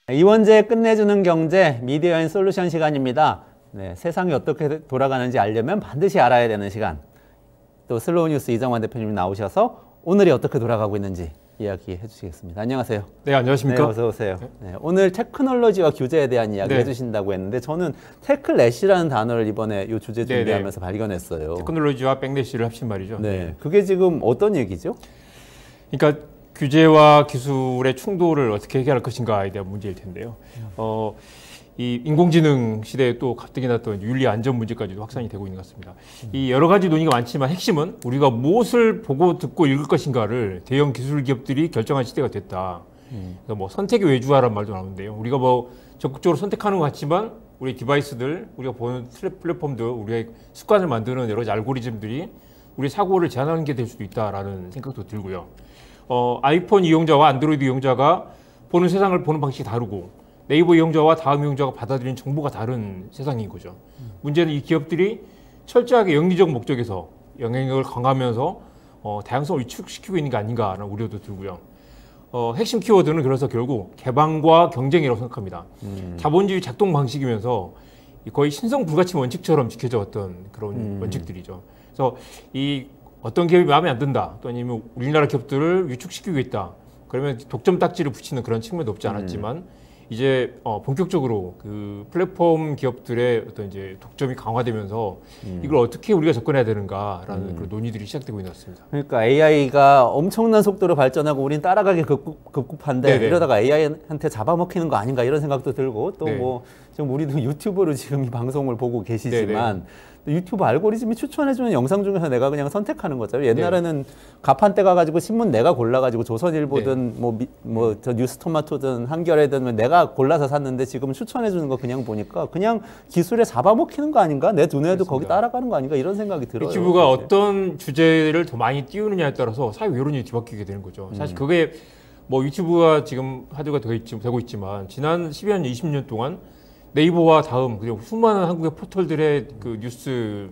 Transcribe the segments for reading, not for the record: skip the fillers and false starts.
이원재 끝내주는 경제 미디어 앤 솔루션 시간입니다. 네, 세상이 어떻게 돌아가는지 알려면 반드시 알아야 되는 시간. 또 슬로우 뉴스 이정환 대표님이 나오셔서 오늘이 어떻게 돌아가고 있는지 이야기해 주시겠습니다. 안녕하세요. 네, 안녕하십니까? 네, 어서 오세요. 네, 오늘 테크놀로지와 규제에 대한 이야기 해주신다고 했는데 저는 테크래시라는 단어를 이번에 이 주제 준비하면서 발견했어요. 테크놀로지와 백래시를 합친 말이죠. 네, 그게 지금 어떤 얘기죠? 그러니까 규제와 기술의 충돌을 어떻게 해결할 것인가에 대한 문제일 텐데요. 이 인공지능 시대에 또 가뜩이나 또 윤리 안전 문제까지도 확산이 되고 있는 것 같습니다. 이 여러 가지 논의가 많지만 핵심은 우리가 무엇을 보고 듣고 읽을 것인가를 대형 기술 기업들이 결정한 시대가 됐다. 그러니까 뭐 선택의 외주화라는 말도 나오는데요. 우리가 뭐 적극적으로 선택하는 것 같지만 우리 디바이스들, 우리가 보는 플랫폼들, 우리의 습관을 만드는 여러 가지 알고리즘들이 우리 사고를 제한하는 게 될 수도 있다라는 생각도 들고요. 아이폰 이용자와 안드로이드 이용자가 보는 세상을 보는 방식이 다르고 네이버 이용자와 다음 이용자가 받아들이는 정보가 다른 세상인 거죠. 문제는 이 기업들이 철저하게 영리적 목적에서 영향력을 강화하면서 다양성을 위축시키고 있는 게 아닌가라는 우려도 들고요. 핵심 키워드는 그래서 결국 개방과 경쟁이라고 생각합니다. 자본주의 작동 방식이면서 거의 신성 불가침 원칙처럼 지켜져 왔던 그런 원칙들이죠. 그래서 이 어떤 기업이 마음에 안 든다, 또 아니면 우리나라 기업들을 위축시키고 있다. 그러면 독점 딱지를 붙이는 그런 측면도 없지 않았지만 이제 본격적으로 그 플랫폼 기업들의 어떤 이제 독점이 강화되면서 이걸 어떻게 우리가 접근해야 되는가라는 그런 논의들이 시작되고 있는 것 같습니다. 그러니까 AI가 엄청난 속도로 발전하고 우린 따라가기 급급한데 이러다가 AI한테 잡아먹히는 거 아닌가 이런 생각도 들고 또 뭐 지금 우리도 유튜브로 지금 이 방송을 보고 계시지만 유튜브 알고리즘이 추천해주는 영상 중에서 내가 그냥 선택하는 거잖아요. 옛날에는 가판대 가가지고 신문 내가 골라가지고 조선일보든 저 뉴스토마토든 한겨레든 내가 골라서 샀는데 지금 추천해주는 거 그냥 보니까 그냥 기술에 잡아먹히는 거 아닌가? 내 두뇌도 거기 따라가는 거 아닌가? 이런 생각이 들어요. 유튜브가 사실. 어떤 주제를 더 많이 띄우느냐에 따라서 사회 여론이 뒤바뀌게 되는 거죠. 사실 그게 뭐 유튜브가 지금 화두가 되고 있지만 지난 10년, 20년 동안 네이버와 다음 그리고 수많은 한국의 포털들의 그 뉴스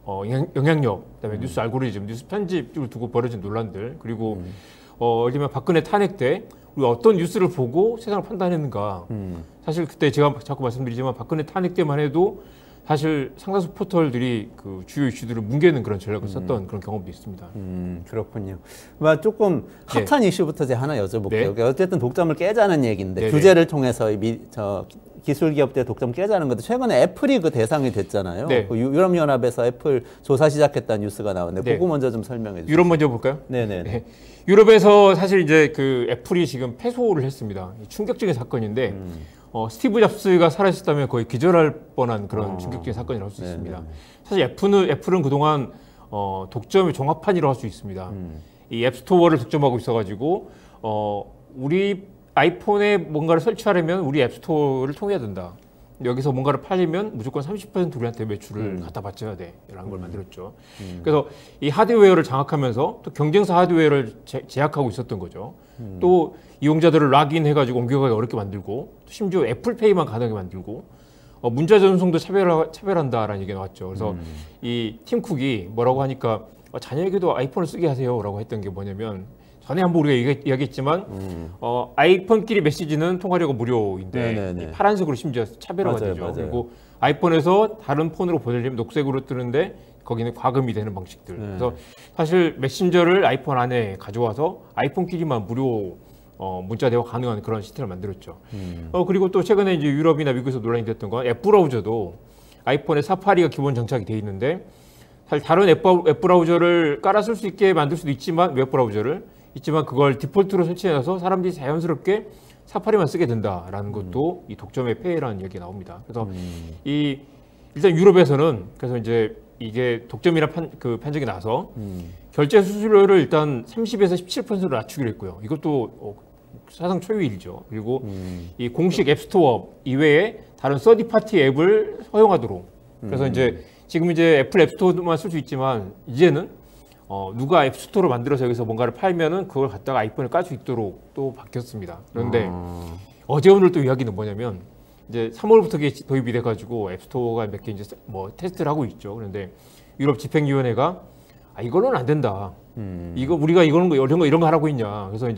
영향력, 그다음에 뉴스 알고리즘, 뉴스 편집을 두고 벌어진 논란들, 그리고 예를 들면 박근혜 탄핵 때 우리가 어떤 뉴스를 보고 세상을 판단했는가. 사실 그때 제가 자꾸 말씀드리지만 박근혜 탄핵 때만 해도 사실 상당수 포털들이 그 주요 이슈들을 뭉개는 그런 전략을 썼던 그런 경험도 있습니다. 그렇군요. 조금 핫한 이슈부터 제가 하나 여쭤볼게요. 어쨌든 독점을 깨자는 얘기인데 규제를 통해서 기술 기업들의 독점 깨자는 건데 최근에 애플이 그 대상이 됐잖아요. 그 유럽연합에서 애플 조사 시작했다는 뉴스가 나오는데 그거 먼저 좀 설명해 주세요. 유럽 먼저 볼까요? 네네. 유럽에서 사실 이제 그 애플이 지금 패소를 했습니다. 충격적인 사건인데 스티브 잡스가 사라졌다면 거의 기절할 뻔한 그런 충격적인 사건이라고 할 수 있습니다. 사실 애플은 그동안 독점의 종합판이라고 할 수 있습니다. 이 앱스토어를 독점하고 있어가지고 우리 아이폰에 뭔가를 설치하려면 우리 앱스토어를 통해야 된다. 여기서 뭔가를 팔리면 무조건 30% 우리한테 매출을 갖다 바쳐야 돼. 라는 걸 만들었죠. 그래서 이 하드웨어를 장악하면서 또 경쟁사 하드웨어를 제약하고 있었던 거죠. 또 이용자들을 락인 해가지고 옮겨가기 어렵게 만들고 심지어 애플페이만 가능하게 만들고 문자 전송도 차별한다라는 얘기가 나왔죠. 그래서 이 팀 쿡이 뭐라고 하니까 자녀에게도 아이폰을 쓰게 하세요 라고 했던 게 뭐냐면 전에 한번 우리가 이야기했지만 아이폰끼리 메시지는 통화료가 무료인데 파란색으로 심지어 차별화가 되죠. 그리고 아이폰에서 다른 폰으로 보내려면 녹색으로 뜨는데 거기는 과금이 되는 방식들. 그래서 사실 메신저를 아이폰 안에 가져와서 아이폰끼리만 무료 문자 대화 가능한 그런 시스템을 만들었죠. 그리고 또 최근에 이제 유럽이나 미국에서 논란이 됐던 건 앱 브라우저도 아이폰에 사파리가 기본 장착이 돼 있는데 사실 다른 앱 브라우저를 깔아 쓸 수 있게 만들 수도 있지만 웹 브라우저를 그걸 디폴트로 설치해서 사람들이 자연스럽게 사파리만 쓰게 된다라는 것도 이 독점의 폐해라는 얘기가 나옵니다. 그래서 일단 유럽에서는 그래서 이제 이게 독점이라는 판정이 나서 결제 수수료를 일단 30에서 17%로 낮추기로 했고요. 이것도 사상 초유일이죠. 그리고 이 공식 앱스토어 이외에 다른 서드 파티 앱을 허용하도록. 그래서 이제 지금 이제 애플 앱스토어만 쓸 수 있지만 이제는 누가 앱스토어를 만들어서 여기서 뭔가를 팔면은 그걸 갖다가 아이폰에 깔 수 있도록 또 바뀌었습니다. 그런데 어제 오늘 또 이야기는 뭐냐면 이제 3월부터 도입이 돼가지고 앱스토어가 몇 개 이제 뭐 테스트를 하고 있죠. 그런데 유럽 집행위원회가 이걸로는 안 된다. 이거 우리가 이런 거 하라고 있냐. 그래서 이제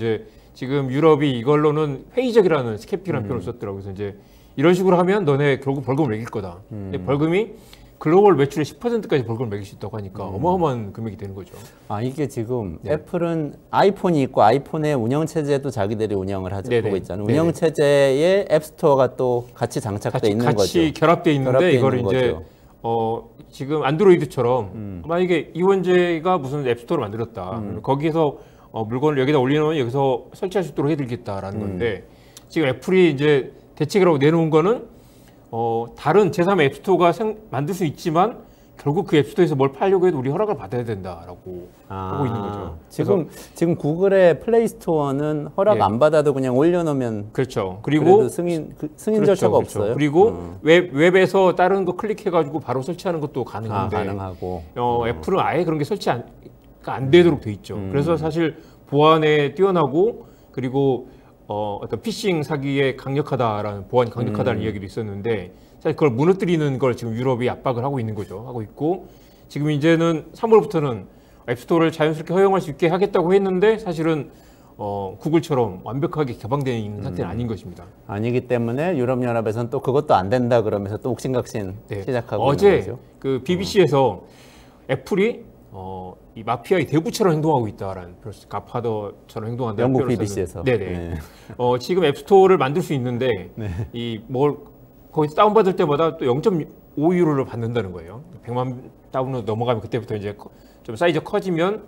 지금 유럽이 이걸로는 회의적이라는 스캡틱이라는 표현을 썼더라고요. 그래서 이제 이런 식으로 하면 너네 결국 벌금을 매길 거다. 근데 벌금이 글로벌 매출의 10%까지 벌금을 매길 수 있다고 하니까 어마어마한 금액이 되는 거죠. 아, 이게 지금 애플은 아이폰이 있고 아이폰의 운영체제도 자기들이 운영을 하고 있잖아요. 운영체제에 앱스토어가 또 같이 장착돼 있는 거죠. 같이 결합돼 있는데 이걸 이제 지금 안드로이드처럼 만약에 이원재가 무슨 앱스토어를 만들었다. 거기에서 물건을 여기다 올리면 여기서 설치할 수 있도록 해드리겠다라는 건데 지금 애플이 이제 대책이라고 내놓은 거는 다른 제3의 앱스토어가 만들 수 있지만 결국 그 앱스토어에서 뭘 팔려고 해도 우리 허락을 받아야 된다라고 하고 있는 거죠. 지금 구글의 플레이스토어는 허락 안 받아도 그냥 올려놓으면 그렇죠. 그리고 승인 절차가 없어요. 그리고 웹에서 다른 거 클릭해가지고 바로 설치하는 것도 가능한데 가능하고 애플은 아예 그런 게 설치가 안 되도록 돼 있죠. 그래서 사실 보안에 뛰어나고 그리고 어떤 피싱 사기에 강력하다라는 보안이 강력하다는 이야기도 있었는데 사실 그걸 무너뜨리는 걸 지금 유럽이 압박을 하고 있는 거죠. 하고 있고 지금 이제는 3월부터는 앱스토어를 자연스럽게 허용할 수 있게 하겠다고 했는데 사실은 구글처럼 완벽하게 개방되어 있는 상태는 아닌 것입니다. 아니기 때문에 유럽연합에서는 또 그것도 안 된다 그러면서 또 옥신각신 시작하고 어제 있는 거죠. 그 BBC에서 애플이 이 마피아의 대구처럼 행동하고 있다라는 가파더처럼 행동한다는 영국 표현을 BBC에서. 네네. 지금 앱스토어를 만들 수 있는데 거기서 다운받을 때마다 또 0.5유로를 받는다는 거예요. 100만 다운으로 넘어가면 그때부터 이제 좀 사이즈가 커지면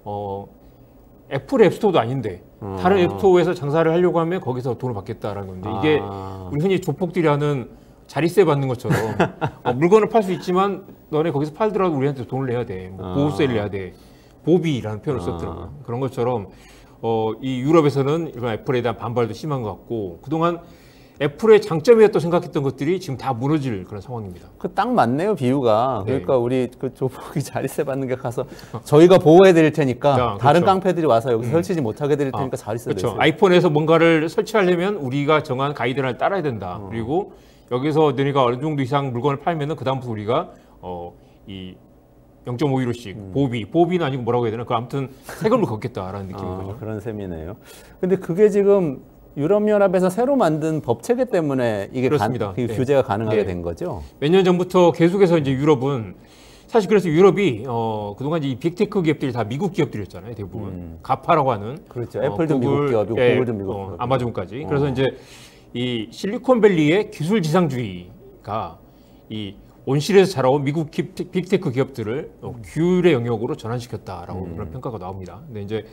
애플 앱스토어도 아닌데 다른 앱스토어에서 장사를 하려고 하면 거기서 돈을 받겠다라는 건데 이게 우리 흔히 조폭들이 하는 자리세 받는 것처럼 물건을 팔 수 있지만 너네 거기서 팔더라도 우리한테 돈을 내야 돼. 보호세를 내야 돼. 보비라는 표현을 썼더라고요. 그런 것처럼 이 유럽에서는 이런 애플에 대한 반발도 심한 것 같고 그동안 애플의 장점이었다고 생각했던 것들이 지금 다 무너질 그런 상황입니다. 딱 맞네요, 비유가. 그러니까 우리 그 조폭이 자리세 받는 게 가서 저희가 보호해 드릴 테니까 다른 깡패들이 와서 여기서 설치지 못하게 드릴 테니까 자리세 내세요. 아이폰에서 뭔가를 설치하려면 우리가 정한 가이드라인을 따라야 된다. 그리고 여기서 너희가 어느 정도 이상 물건을 팔면은 그다음부터 우리가 이 0.5유로씩 보비는 아니고 뭐라고 해야 되나? 그 아무튼 세금을 걷겠다라는 느낌인 거죠. 그런 셈이네요. 근데 그게 지금 유럽연합에서 새로 만든 법 체계 때문에 이게 규제가 가능하게 된 거죠? 몇 년 전부터 계속해서 이제 유럽은 사실 그래서 유럽이 그동안 이 빅테크 기업들이 다 미국 기업들이었잖아요, 대부분. 가파라고 하는. 그렇죠. 애플도 미국 기업이고 구글도 미국 기업. 아마존까지. 그래서 이제 이 실리콘밸리의 기술 지상주의가 이 온실에서 자라온 미국 빅테크 기업들을 규율의 영역으로 전환시켰다라고 그런 평가가 나옵니다. 근데 이제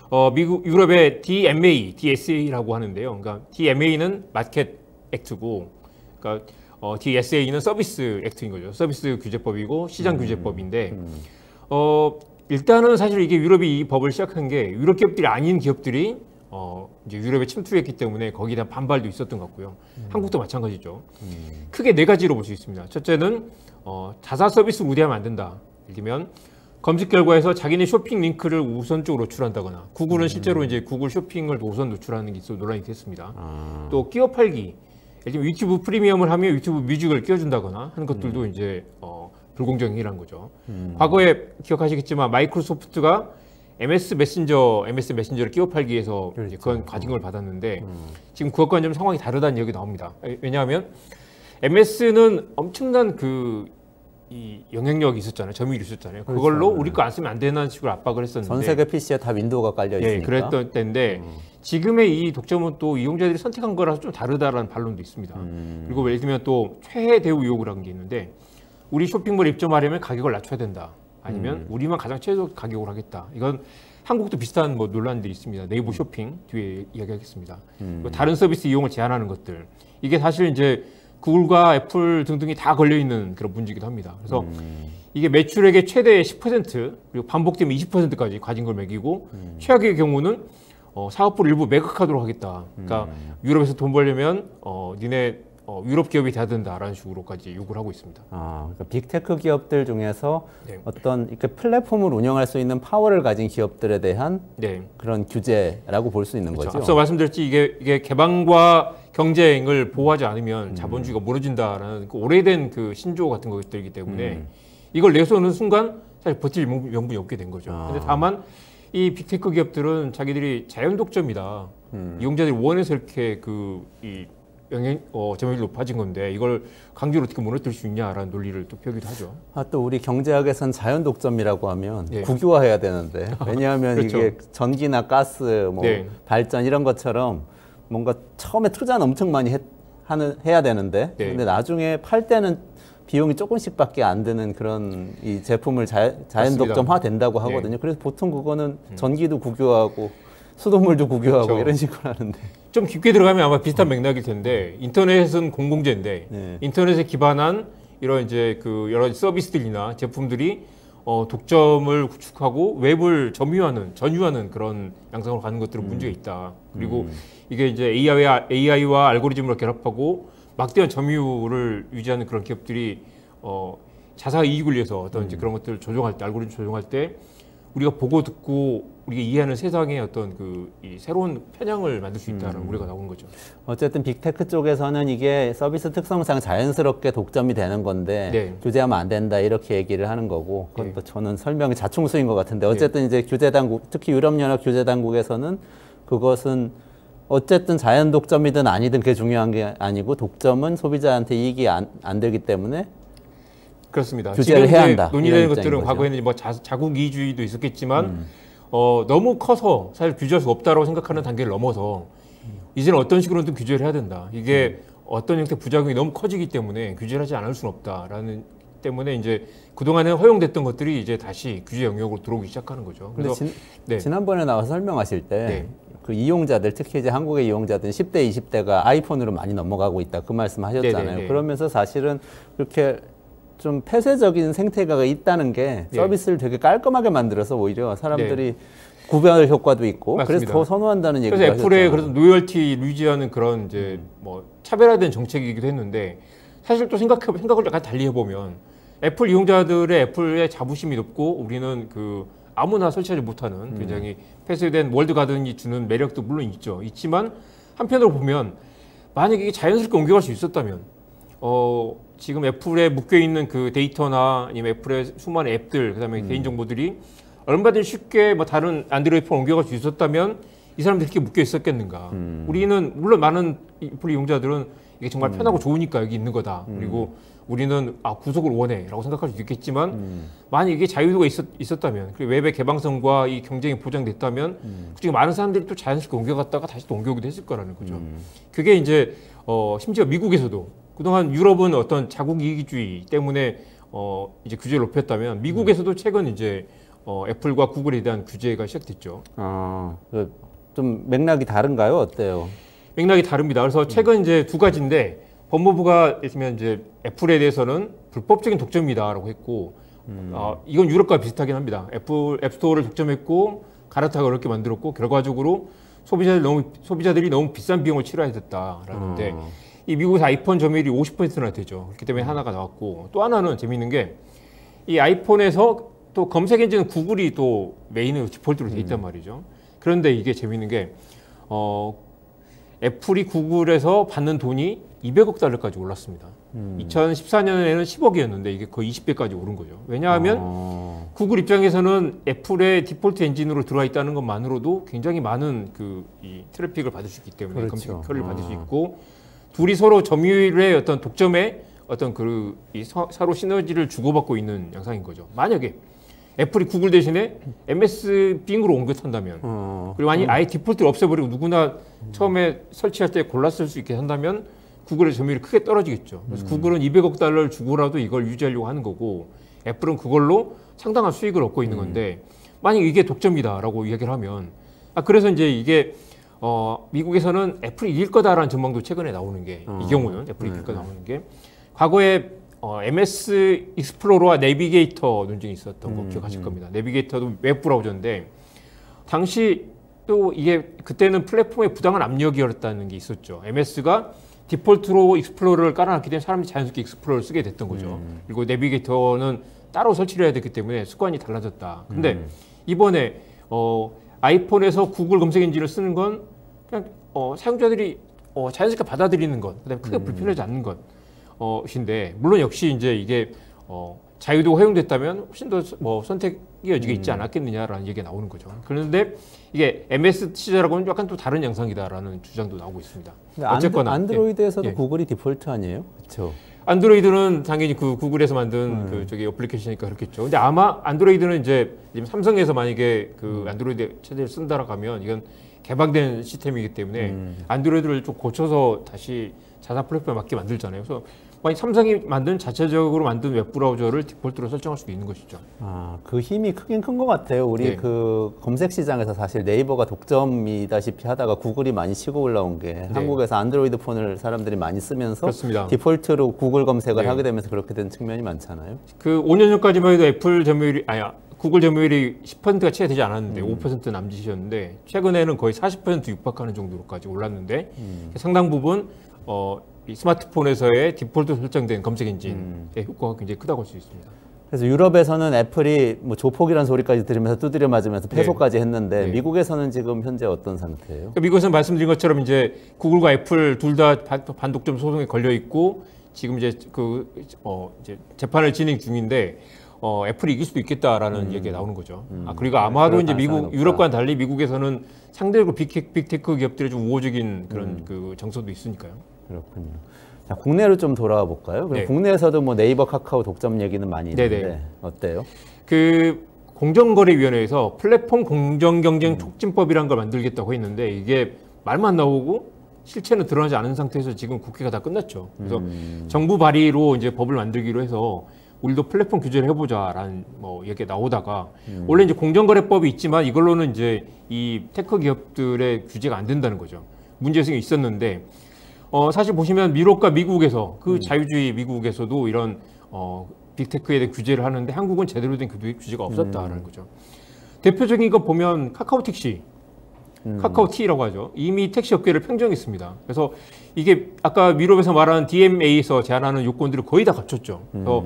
유럽의 DSA라고 하는데요. 그러니까 DMA는 마켓 액트고, 그러니까 DSA는 서비스 액트인 거죠. 서비스 규제법이고 시장 규제법인데, 일단은 사실 이게 유럽이 이 법을 시작한 게 유럽 기업들이 아닌 기업들이 이제 유럽에 침투했기 때문에 거기에 대한 반발도 있었던 것 같고요. 한국도 마찬가지죠. 크게 네 가지로 볼 수 있습니다. 첫째는 자사 서비스를 우대하면 안 된다. 예를 들면 검색 결과에서 자기네 쇼핑 링크를 우선적으로 노출한다거나 구글은 실제로 이제 구글 쇼핑을 우선 노출하는 게 있어 논란이 됐습니다. 또 끼워 팔기. 예를 들면 유튜브 프리미엄을 하면 유튜브 뮤직을 끼워준다거나 하는 것들도 이제 불공정 행위라는 거죠. 과거에 기억하시겠지만 마이크로소프트가 MS 메신저를 끼워 팔기 위해서 그런 과징금을 받았는데 지금 그것과는 좀 상황이 다르다는 얘기 나옵니다. 왜냐하면 MS는 엄청난 이 영향력이 있었잖아요. 점유율이 있었잖아요. 그렇죠. 그걸로 우리 거 안 쓰면 안 되는 식으로 압박을 했었는데 전 세계 PC에 다 윈도우가 깔려 있으니까. 그랬던 때인데 지금의 이 독점은 또 이용자들이 선택한 거라서 좀 다르다라는 반론도 있습니다. 그리고 예를 들면 또 최혜 대우 의혹이라는 게 있는데 우리 쇼핑몰에 입점하려면 가격을 낮춰야 된다. 아니면 우리만 가장 최저 가격으로 하겠다. 이건 한국도 비슷한 논란들이 있습니다. 네이버 쇼핑 뒤에 이야기하겠습니다. 다른 서비스 이용을 제한하는 것들. 이게 사실 이제 구글과 애플 등등이 다 걸려 있는 그런 문제이기도 합니다. 그래서 이게 매출액의 최대 10% 그리고 반복되면 20%까지 과징금을 매기고 최악의 경우는 사업부를 일부 매각하도록 하겠다. 그러니까 유럽에서 돈 벌려면 니네 유럽 기업이 돼야 된다라는 식으로까지 요구를 하고 있습니다. 그러니까 빅테크 기업들 중에서 어떤 이렇게 플랫폼을 운영할 수 있는 파워를 가진 기업들에 대한 그런 규제라고 볼 수 있는 거죠. 앞서 말씀드렸지 이게 개방과 경쟁을 보호하지 않으면 자본주의가 무너진다라는 오래된 그 신조 같은 것들이기 때문에 이걸 내세우는 순간 사실 버틸 명분이 없게 된 거죠. 근데 다만 이 빅테크 기업들은 자기들이 자연 독점이다. 이용자들이 원해서 이렇게 이 점유율이 높아진 건데 이걸 강제로 어떻게 무너뜨릴 수 있냐라는 논리를 또 펴기도 하죠. 또 우리 경제학에선 자연 독점이라고 하면 네. 국유화해야 되는데 왜냐하면 그렇죠. 이게 전기나 가스, 뭐 네. 발전 이런 것처럼 뭔가 처음에 투자는 엄청 많이 해야 되는데 네. 근데 나중에 팔 때는 비용이 조금씩밖에 안 드는 그런 이 제품을 자연 독점화 된다고 하거든요. 네. 그래서 보통 그거는 전기도 국유화하고 수돗물도 국유화하고 그렇죠. 이런 식으로 하는데 좀 깊게 들어가면 아마 비슷한 맥락일 텐데 인터넷은 공공재인데 네. 인터넷에 기반한 이런 이제 여러 서비스들이나 제품들이 독점을 구축하고 웹을 전유하는 그런 양상으로 가는 것들은 문제가 있다. 그리고 이게 이제 AI와 알고리즘을 결합하고 막대한 점유율을 유지하는 그런 기업들이 자사 이익을 위해서 어떤 이제 그런 것들을 조정할 때, 알고리즘 조정할 때 우리가 보고 듣고 우리가 이해하는 세상의 어떤 이 새로운 편향을 만들 수 있다는 우려가 나오는 거죠. 어쨌든 빅테크 쪽에서는 이게 서비스 특성상 자연스럽게 독점이 되는 건데 네. 규제하면 안 된다 이렇게 얘기를 하는 거고 그건 네. 또 저는 설명이 자충수인 것 같은데 어쨌든 이제 규제 당국, 특히 유럽연합 규제 당국에서는 그것은 어쨌든 자연 독점이든 아니든 그게 중요한 게 아니고 독점은 소비자한테 이익이 안 되기 때문에 그렇습니다. 규제를 지금 해야 한다. 논의되는 것들은 거죠. 과거에는 뭐 자국 이주의도 있었겠지만 너무 커서 사실 규제할 수 없다라고 생각하는 단계를 넘어서 이제는 어떤 식으로든 규제를 해야 된다. 이게 어떤 형태 부작용이 너무 커지기 때문에 규제를 하지 않을 수는 없다라는 때문에 이제 그동안에 허용됐던 것들이 이제 다시 규제 영역으로 들어오기 시작하는 거죠. 그래서 지난번에 나와서 설명하실 때 네. 그 이용자들 특히 이제 한국의 이용자들은 10대, 20대가 아이폰으로 많이 넘어가고 있다 그 말씀 하셨잖아요. 네네네. 그러면서 사실은 그렇게 좀 폐쇄적인 생태계가 있다는 게 서비스를 되게 깔끔하게 만들어서 오히려 사람들이 구별 효과도 있고 맞습니다. 그래서 더 선호한다는 얘기가 그래서 애플의 그래서 로열티 유지하는 그런 이제 뭐 차별화된 정책이기도 했는데 사실 또 생각을 약간 달리 해보면 애플 이용자들의 애플의 자부심이 높고 우리는 아무나 설치하지 못하는 굉장히 폐쇄된 월드 가든이 주는 매력도 물론 있지만 한편으로 보면 만약에 이게 자연스럽게 옮겨갈 수 있었다면 지금 애플에 묶여 있는 그 데이터나 아니면 애플의 수많은 앱들 그다음에 개인 정보들이 얼마든지 쉽게 뭐 다른 안드로이드 폰 옮겨갈 수 있었다면 이 사람들이 이렇게 묶여 있었겠는가? 우리는 물론 많은 애플 이용자들은 이게 정말 편하고 좋으니까 여기 있는 거다. 그리고 우리는 구속을 원해라고 생각할 수도 있겠지만 만약 이게 자유도가 있었다면 그리고 웹의 개방성과 이 경쟁이 보장됐다면 솔직히 많은 사람들이 또 자연스럽게 옮겨갔다가 다시 또 옮겨오기도 했을 거라는 거죠. 그게 이제 심지어 미국에서도 그동안 유럽은 어떤 자국 이익주의 때문에 이제 규제를 높였다면 미국에서도 최근 이제 애플과 구글에 대한 규제가 시작됐죠. 좀 맥락이 다른가요? 어때요? 맥락이 다릅니다. 그래서 최근 이제 두 가지인데 법무부가 있으면 이제 애플에 대해서는 불법적인 독점이다라고 했고 이건 유럽과 비슷하긴 합니다. 애플 앱스토어를 독점했고 갈아타고 어렵게 만들었고 결과적으로 소비자들이 너무 비싼 비용을 치러야 됐다라는데 이 미국에서 아이폰 점유율이 50%나 되죠. 그렇기 때문에 하나가 나왔고 또 하나는 재미있는 게 이 아이폰에서 또 검색 엔진은 구글이 또 메인으로 디폴트로 돼 있단 말이죠. 그런데 이게 재미있는 게 애플이 구글에서 받는 돈이 200억 달러까지 올랐습니다. 2014년에는 10억이었는데 이게 거의 20배까지 오른 거죠. 왜냐하면 구글 입장에서는 애플의 디폴트 엔진으로 들어와 있다는 것만으로도 굉장히 많은 이 트래픽을 받을 수 있기 때문에 그렇죠. 검색 표를 받을 수 있고 둘이 서로 점유율의 어떤 독점에 어떤 서로 시너지를 주고받고 있는 양상인 거죠. 만약에 애플이 구글 대신에 MS 빙으로 옮겨 탄다면 그리고 아예 디폴트를 없애버리고 누구나 처음에 설치할 때 골랐을 수 있게 한다면 구글의 점유율이 크게 떨어지겠죠. 그래서 구글은 200억 달러를 주고라도 이걸 유지하려고 하는 거고 애플은 그걸로 상당한 수익을 얻고 있는 건데 만약 이게 독점이다라고 이야기를 하면 그래서 이제 이게 미국에서는 애플이 이길 거다라는 전망도 최근에 나오는 게 이 경우는 애플이 이길 거다 나오는 게 과거에 MS 익스플로러와 내비게이터 논쟁이 있었던 거 기억하실 겁니다. 내비게이터도 웹 브라우저인데 당시 또 이게 그때는 플랫폼의 부당한 압력이었다는 게 있었죠. MS가 디폴트로 익스플로러를 깔아놨기 때문에 사람들이 자연스럽게 익스플로러를 쓰게 됐던 거죠. 그리고 내비게이터는 따로 설치를 해야 됐기 때문에 습관이 달라졌다. 근데 이번에 아이폰에서 구글 검색 엔진을 쓰는 건 그냥 사용자들이 자연스럽게 받아들이는 것, 그다음에 크게 불편하지 않는 것인데 물론 역시 이제 이게 자유도가 허용됐다면 훨씬 더 뭐 선택의 여지가 있지 않았겠느냐라는 얘기가 나오는 거죠. 그런데 이게 MS 시절하고는 약간 또 다른 양상이다라는 주장도 나오고 있습니다. 어쨌거나 안드로이드에서도 예. 구글이 디폴트 아니에요? 그렇죠. 안드로이드는 당연히 그 구글에서 만든 그 저기 어플리케이션이니까 그렇겠죠. 근데 아마 안드로이드는 이제 삼성에서 만약에 그 안드로이드 체제를 쓴다라고 하면 이건 개방된 시스템이기 때문에 안드로이드를 좀 고쳐서 다시 자사 플랫폼에 맞게 만들잖아요. 그래서 만약 삼성이 만든 자체적으로 만든 웹브라우저를 디폴트로 설정할 수도 있는 것이죠. 아, 그 힘이 크긴 큰 것 같아요. 우리 네. 그 검색 시장에서 사실 네이버가 독점이다시피 하다가 구글이 많이 치고 올라온 게 네. 한국에서 안드로이드 폰을 사람들이 많이 쓰면서 그렇습니다. 디폴트로 구글 검색을 네. 하게 되면서 그렇게 된 측면이 많잖아요. 그 5년 전까지만 해도 애플 점유율이 구글 점유율이 10%가 채 되지 않았는데 5% 남짓이었는데 최근에는 거의 40% 육박하는 정도로까지 올랐는데 상당 부분 이 스마트폰에서의 디폴트 설정된 검색 엔진의 효과가 굉장히 크다고 할 수 있습니다. 그래서 유럽에서는 애플이 뭐 조폭이라는 소리까지 들으면서 두드려 맞으면서 패소까지 네. 했는데 네. 미국에서는 지금 현재 어떤 상태예요? 그러니까 미국에서는 말씀드린 것처럼 이제 구글과 애플 둘 다 반독점 소송에 걸려 있고 지금 이제 이제 재판을 진행 중인데 애플이 이길 수도 있겠다라는 얘기가 나오는 거죠. 그리고 아마도 이제 유럽과는 달리 미국에서는 상대적으로 빅테크 기업들의 좀 우호적인 그런 그 정서도 있으니까요. 그렇군요. 자, 국내로 좀 돌아와 볼까요? 네. 국내에서도 뭐 네이버, 카카오 독점 얘기는 많이 있는데 네네. 어때요? 그 공정거래위원회에서 플랫폼 공정경쟁 촉진법이라는 걸 만들겠다고 했는데 이게 말만 나오고 실체는 드러나지 않은 상태에서 지금 국회가 다 끝났죠. 그래서 정부 발의로 이제 법을 만들기로 해서 우리도 플랫폼 규제를 해보자라는 뭐 얘기가 나오다가 원래 이제 공정거래법이 있지만 이걸로는 이제 이 테크 기업들의 규제가 안 된다는 거죠. 문제성이 있었는데 사실 보시면 유럽과 미국에서 그 자유주의 미국에서도 이런 빅테크에 대해 규제를 하는데 한국은 제대로 된 규제가 없었다라는 거죠. 대표적인 거 보면 카카오 택시, 카카오티라고 하죠. 이미 택시 업계를 평정했습니다. 그래서 이게 아까 유럽에서 말하는 DMA에서 제한하는 요건들을 거의 다 갖췄죠. 그래서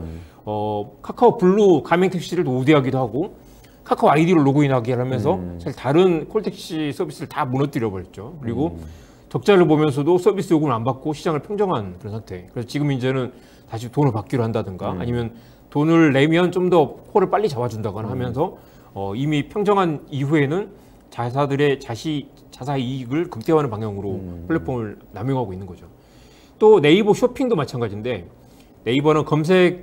카카오 블루 가맹 택시를 우대하기도 하고 카카오 아이디로 로그인하게 하면서 사실 다른 콜택시 서비스를 다 무너뜨려 버렸죠. 그리고 적자를 보면서도 서비스 요금을 안 받고 시장을 평정한 그런 상태. 그래서 지금 이제는 다시 돈을 받기로 한다든가 아니면 돈을 내면 좀 더 콜을 빨리 잡아준다거나 하면서 이미 평정한 이후에는 자사들의 자사 이익을 극대화하는 방향으로 플랫폼을 남용하고 있는 거죠. 또 네이버 쇼핑도 마찬가지인데 네이버는 검색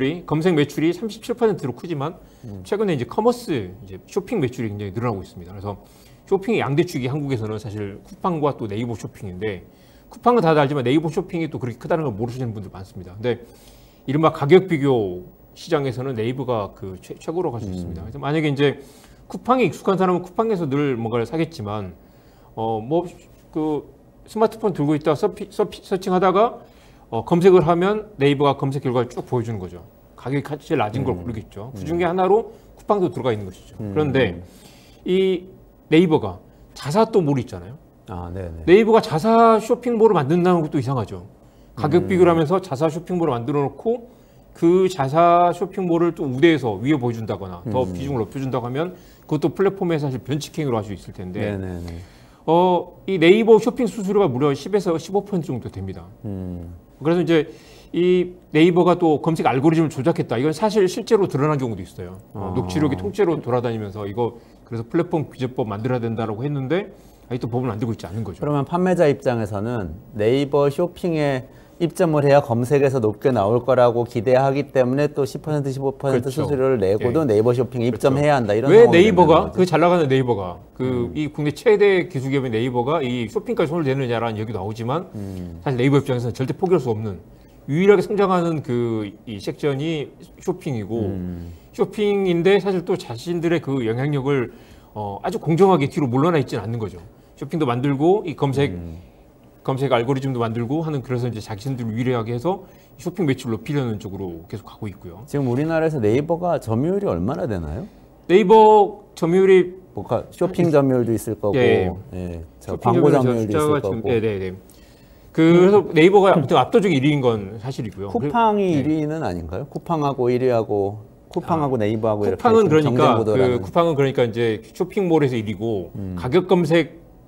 매출이 37%로 크지만 최근에 이제 커머스, 이제 쇼핑 매출이 굉장히 늘어나고 있습니다. 그래서 쇼핑의 양대축이 한국에서는 사실 쿠팡과 또 네이버 쇼핑인데 쿠팡은 다들 알지만 네이버 쇼핑이 또 그렇게 크다는 걸 모르시는 분들 많습니다. 근데 이른바 가격 비교 시장에서는 네이버가 그 최고로 갈 수 있습니다. 그래서 만약에 이제 쿠팡에 익숙한 사람은 쿠팡에서 늘 뭔가를 사겠지만 그 스마트폰 들고 있다가 서칭하다가 검색을 하면 네이버가 검색 결과를 쭉 보여주는 거죠. 가격이 제일 낮은 걸 고르겠죠. 그 중에 하나로 쿠팡도 들어가 있는 것이죠. 그런데 이 네이버가 자사 또 몰이 있잖아요. 네이버가 자사 쇼핑몰을 만든다는 것도 이상하죠. 가격 비교를 하면서 자사 쇼핑몰을 만들어 놓고 그 자사 쇼핑몰을 또 우대해서 위에 보여준다거나 더 비중을 높여준다고 하면 그것도 플랫폼에 사실 변칙행위로 할 수 있을 텐데 이 네이버 쇼핑 수수료가 무려 10에서 15% 정도 됩니다. 그래서 이제 이 네이버가 또 검색 알고리즘을 조작했다. 이건 사실 실제로 드러난 경우도 있어요. 녹취록이 통째로 돌아다니면서 이거 그래서 플랫폼 규제법 만들어야 된다라고 했는데 아직도 법을 만들고 있지 않은 거죠. 그러면 판매자 입장에서는 네이버 쇼핑에 입점을 해야 검색에서 높게 나올 거라고 기대하기 때문에 또 10% 15% 그렇죠. 수수료를 내고도 네이버 쇼핑에 입점해야 한다. 이런 왜 네이버가 그 잘 나가는 네이버가 이 국내 최대 기술기업인 네이버가 이 쇼핑까지 손을 대느냐라는 얘기도 나오지만 사실 네이버 입장에서는 절대 포기할 수 없는 유일하게 성장하는 이 섹션이 쇼핑이고 쇼핑인데 사실 또 자신들의 그 영향력을 아주 공정하게 뒤로 물러나 있지는 않는 거죠. 쇼핑도 만들고 이 검색 알고리즘도 만들고 하는 그래서 이제 자신들을 유리하게 해서 쇼핑 매출 높이려는 쪽으로 계속 가고 있고요. 지금 우리나라에서 네이버가 점유율이 얼마나 되나요? 네이버 점유율이 뭔가 쇼핑 점유율도 있을 거고, 광고 점유율도 있을 거고. 그래서 네이버가 아무튼 압도적인 1위인 건 사실이고요. 쿠팡이 1위는 아닌가요? 쿠팡하고 1위하고 쿠팡하고 네이버하고 쿠팡은 그러니까 쿠팡은 그러니까 이제 쇼핑몰에서 1위고 가격 검색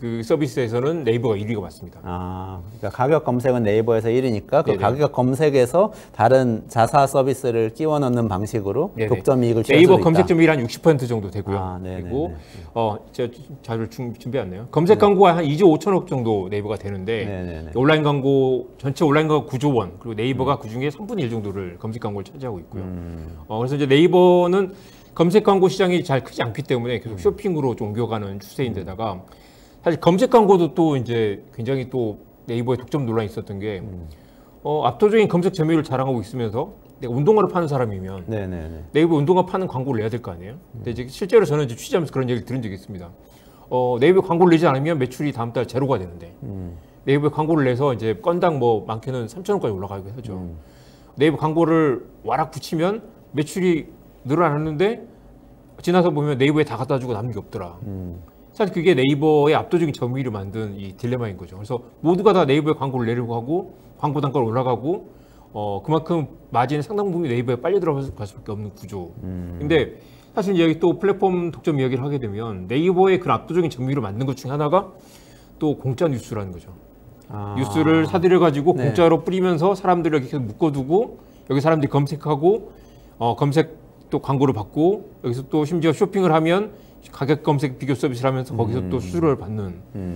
그 서비스에서는 네이버가 1위가 맞습니다. 그러니까 가격 검색은 네이버에서 1위니까 그 네네. 가격 검색에서 다른 자사 서비스를 끼워 넣는 방식으로 네네. 독점 이익을 취할 네이버 수도 검색 점유율이 한 60% 정도 되고요. 그리고 제가 자료를 준비했네요. 검색 광고가 한 2조 5천억 정도 네이버가 되는데 네네네. 온라인 광고 전체 온라인 광고 9조 원 그리고 네이버가 그중에 3분의 1 정도를 검색 광고를 차지하고 있고요. 그래서 이제 네이버는 검색 광고 시장이 잘 크지 않기 때문에 계속 쇼핑으로 좀 옮겨가는 추세인데다가 사실 검색 광고도 또 이제 굉장히 또 네이버의 독점 논란이 있었던 게 압도적인 검색 점유율을 자랑하고 있으면서 내가 운동화를 파는 사람이면 네네네. 네이버 운동화 파는 광고를 내야 될 거 아니에요? 근데 이제 실제로 저는 이제 취재하면서 그런 얘기를 들은 적이 있습니다. 네이버 광고를 내지 않으면 매출이 다음 달 제로가 되는데 네이버 광고를 내서 이제 건당 뭐 많게는 3,000원까지 올라가기도 하죠. 네이버 광고를 와락 붙이면 매출이 늘어났는데 지나서 보면 네이버에 다 갖다 주고 남는 게 없더라. 사실 그게 네이버의 압도적인 점유율을 만든 이 딜레마인 거죠. 그래서 모두가 다 네이버에 광고를 내려고 하고 광고 단가가 올라가고 그만큼 마진의 상당 부분이 네이버에 빨리 들어갈 수밖에 없는 구조. 근데 사실 여기 또 플랫폼 독점 이야기를 하게 되면 네이버의 그 압도적인 점유율을 만든 것 중에 하나가 또 공짜 뉴스라는 거죠. 뉴스를 사들여 가지고 네. 공짜로 뿌리면서 사람들을 이렇게 계속 묶어두고 여기 사람들이 검색하고 검색 또 광고를 받고 여기서 또 심지어 쇼핑을 하면 가격 검색 비교 서비스를 하면서 거기서 또 수수료를 받는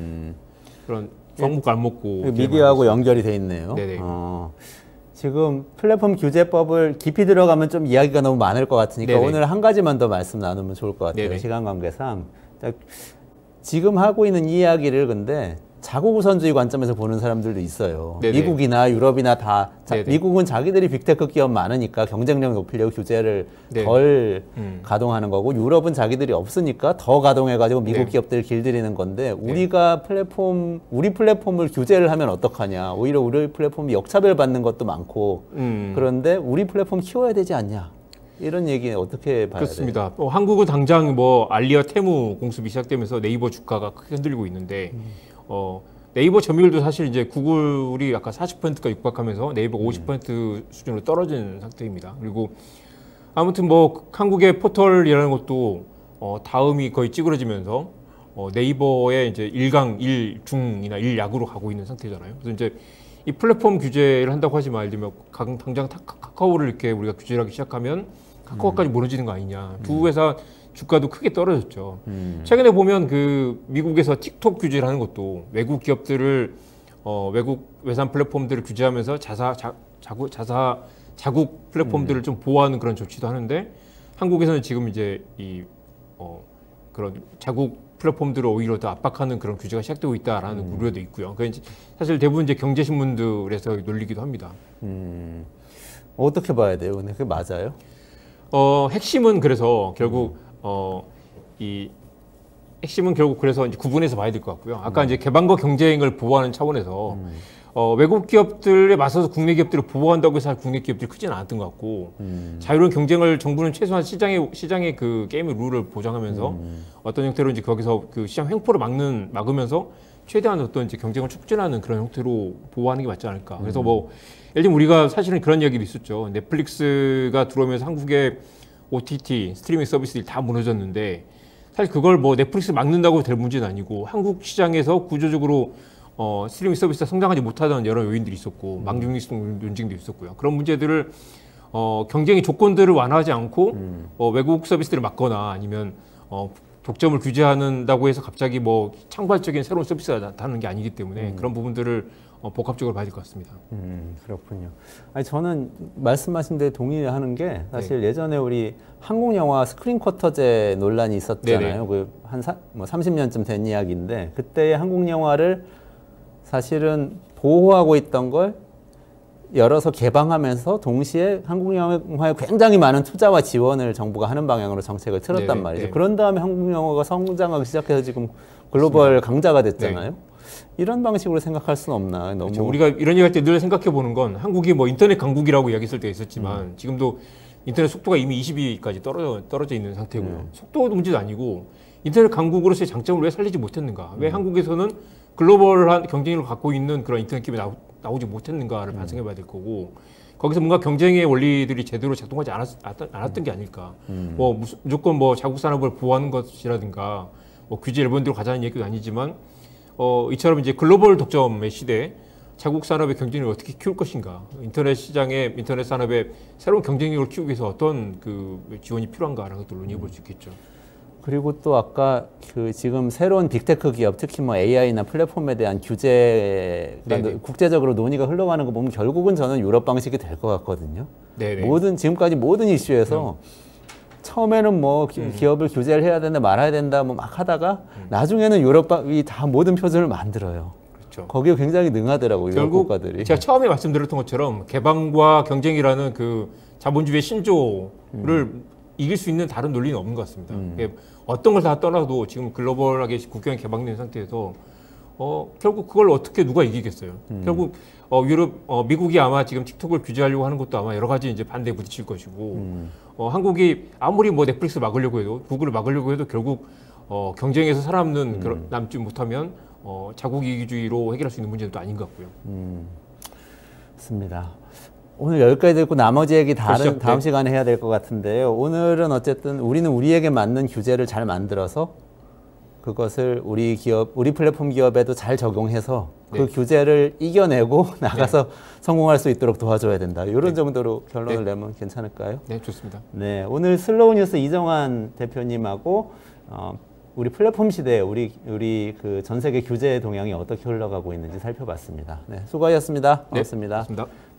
그런 먹고 안 먹고 미디어하고 연결이 돼 있네요. 네네. 지금 플랫폼 규제법을 깊이 들어가면 좀 이야기가 너무 많을 것 같으니까 네네. 오늘 한 가지만 더 말씀 나누면 좋을 것 같아요. 네네. 시간 관계상. 지금 하고 있는 이야기를 근데 자국 우선주의 관점에서 보는 사람들도 있어요. 네네. 미국이나 유럽이나 다 미국은 자기들이 빅테크 기업 많으니까 경쟁력 높이려고 규제를 네. 덜 가동하는 거고 유럽은 자기들이 없으니까 더 가동해가지고 미국 네. 기업들을 길들이는 건데 우리가 우리 플랫폼을 규제를 하면 어떡하냐. 오히려 우리 플랫폼이 역차별 받는 것도 많고 그런데 우리 플랫폼 키워야 되지 않냐. 이런 얘기 어떻게 봐야 그렇습니다. 한국은 당장 뭐 알리와 테무 공습이 시작되면서 네이버 주가가 크게 흔들리고 있는데 네이버 점유율도 사실 이제 구글이 아까 40%가 육박하면서 네이버가 50% 수준으로 떨어진 상태입니다. 그리고 아무튼 뭐 한국의 포털이라는 것도 다음이 거의 찌그러지면서 네이버의 이제 1강, 1중이나 1약으로 가고 있는 상태잖아요. 그래서 이제 이 플랫폼 규제를 한다고 하지 말면 당장 카카오를 이렇게 우리가 규제를 하기 시작하면 카카오까지 무너지는 거 아니냐. 두 회사 주가도 크게 떨어졌죠. 최근에 보면 그 미국에서 틱톡 규제를 하는 것도 외국 기업들을 외국 외산 플랫폼들을 규제하면서 자국 플랫폼들을 좀 보호하는 그런 조치도 하는데 한국에서는 지금 이제 그런 자국 플랫폼들을 오히려 더 압박하는 그런 규제가 시작되고 있다라는 우려도 있고요. 그러니까 사실 대부분 이제 경제신문들에서 놀리기도 합니다. 어떻게 봐야 돼요? 근데 그게 맞아요? 핵심은 그래서 결국 핵심은 결국 그래서 이제 구분해서 봐야 될 것 같고요. 아까 이제 개방과 경쟁을 보호하는 차원에서 외국 기업들에 맞서서 국내 기업들을 보호한다고 해서 국내 기업들이 크지는 않았던 것 같고 자유로운 경쟁을 정부는 최소한 시장의 그 게임의 룰을 보장하면서 어떤 형태로 이제 거기서 그 시장 횡포를 막으면서 최대한 어떤 이제 경쟁을 촉진하는 그런 형태로 보호하는 게 맞지 않을까. 그래서 뭐 예를 들면 우리가 사실은 그런 얘기도 있었죠. 넷플릭스가 들어오면서 한국의 OTT 스트리밍 서비스들이 다 무너졌는데 사실 그걸 뭐 넷플릭스 막는다고 될 문제는 아니고 한국 시장에서 구조적으로 스트리밍 서비스가 성장하지 못하던 여러 요인들이 있었고 망중립성 논쟁도 있었고요. 그런 문제들을 경쟁의 조건들을 완화하지 않고 외국 서비스들을 막거나 아니면 독점을 규제한다고 해서 갑자기 뭐 창발적인 새로운 서비스가 나타나는 게 아니기 때문에 그런 부분들을 복합적으로 봐야 될 것 같습니다. 그렇군요. 아니 저는 말씀하신 데 동의하는 게 사실 네. 예전에 우리 한국 영화 스크린 쿼터제 논란이 있었잖아요. 그 한 30년쯤 된 이야기인데 그때 한국 영화를 사실은 보호하고 있던 걸 열어서 개방하면서 동시에 한국 영화에 굉장히 많은 투자와 지원을 정부가 하는 방향으로 정책을 틀었단 네네, 말이죠. 네. 그런 다음에 한국 영화가 성장하기 시작해서 지금 글로벌 맞습니다. 강자가 됐잖아요. 네. 이런 방식으로 생각할 수는 없나. 너무 그렇죠. 우리가 이런 얘기할 때 늘 생각해 보는 건 한국이 뭐 인터넷 강국이라고 이야기했을 때 있었지만 지금도 인터넷 속도가 이미 20위까지 떨어져 있는 상태고요. 속도 문제도 아니고 인터넷 강국으로서의 장점을 왜 살리지 못했는가? 왜 한국에서는 글로벌한 경쟁력을 갖고 있는 그런 인터넷 기업이 나오지 못했는가를 반성해 봐야 될 거고 거기서 뭔가 경쟁의 원리들이 제대로 작동하지 않았던 게 아닐까. 뭐 무조건 뭐 자국 산업을 보호하는 것이라든가 뭐 규제 일본대로 가자는 얘기도 아니지만 이처럼 이제 글로벌 독점의 시대에 자국 산업의 경쟁력을 어떻게 키울 것인가, 인터넷 시장의 인터넷 산업의 새로운 경쟁력을 키우기 위해서 어떤 그 지원이 필요한가라는 것들 논의해 볼 수 있겠죠. 그리고 또 아까 그 지금 새로운 빅테크 기업, 특히 뭐 AI나 플랫폼에 대한 규제가 국제적으로 논의가 흘러가는 거 보면 결국은 저는 유럽 방식이 될 것 같거든요. 네네. 지금까지 모든 이슈에서 처음에는 뭐 기업을 규제를 해야 된다, 말아야 된다, 뭐 막 하다가 나중에는 유럽이 다 모든 표준을 만들어요. 그렇죠. 거기에 굉장히 능하더라고요. 결국 국가들이. 제가 처음에 말씀드렸던 것처럼 개방과 경쟁이라는 그 자본주의의 신조를 이길 수 있는 다른 논리는 없는 것 같습니다. 어떤 걸 다 떠나도 지금 글로벌하게 국경이 개방된 상태에서 결국 그걸 어떻게 누가 이기겠어요. 결국 미국이 아마 지금 틱톡을 규제하려고 하는 것도 아마 여러 가지 이제 반대에 부딪힐 것이고 한국이 아무리 뭐 넷플릭스 막으려고 해도 구글을 막으려고 해도 결국 경쟁에서 살아남는 남지 못하면 자국 이기주의로 해결할 수 있는 문제는 또 아닌 것 같고요. 맞습니다. 오늘 여기까지 듣고 나머지 얘기 다음 시간에 해야 될 것 같은데요. 오늘은 어쨌든 우리는 우리에게 맞는 규제를 잘 만들어서 그것을 우리 플랫폼 기업에도 잘 적용해서 그 규제를 이겨내고 나가서 성공할 수 있도록 도와줘야 된다. 이런 정도로 결론을 내면 괜찮을까요? 네, 좋습니다. 네, 오늘 슬로우 뉴스 이정환 대표님하고 우리 플랫폼 시대에 우리 그 전 세계 규제 동향이 어떻게 흘러가고 있는지 살펴봤습니다. 네, 수고하셨습니다. 고맙습니다. 고맙습니다.